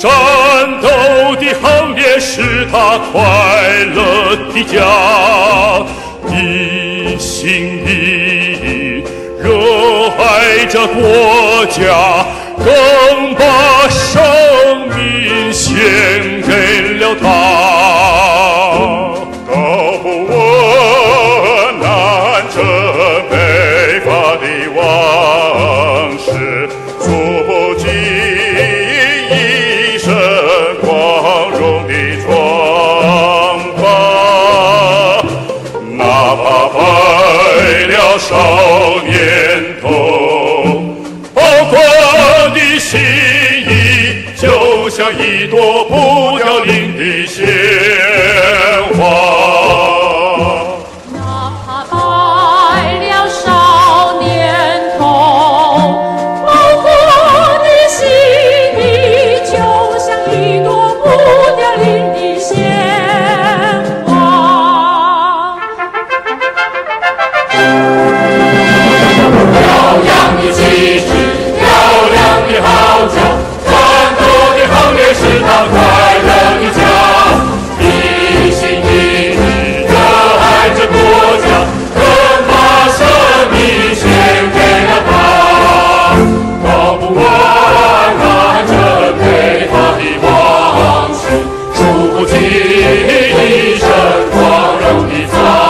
战斗的行列是他快乐的家，一心一意热爱着国家，更把生命献给了他。搞不完南征北伐的往事，诉不尽一生光荣的壮发，哪怕败了少年头，报国的心意就像一朵不凋零的鲜花。是他快乐的家，一心一意热爱着国家，更把生命献给了他。搞不完南征北伐的往事，数不尽一生光荣的赞。